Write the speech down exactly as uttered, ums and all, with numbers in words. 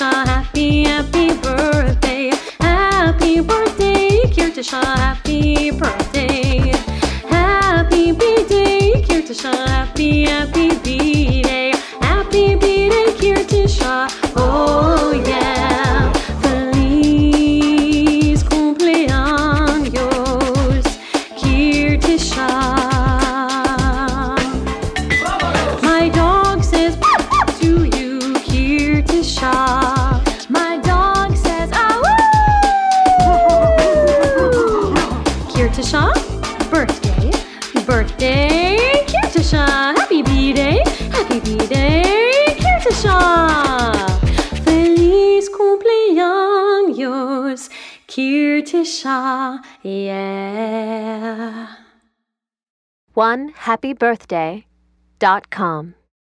Kirtisha, happy, happy birthday. Happy birthday, Kirtisha, happy birthday. Happy B-Day, Kirtisha, happy, happy B-Day. Happy B-Day, Kirtisha, oh yeah. Feliz cumpleaños, Kirtisha. My dog says to you, Kirtisha. My dog says awoo. Kirtisha, birthday, birthday, Kirtisha. Happy B-Day, happy B-Day, Kirtisha. Feliz cumpleaños, Kirtisha, yeah. one happy birthday dot com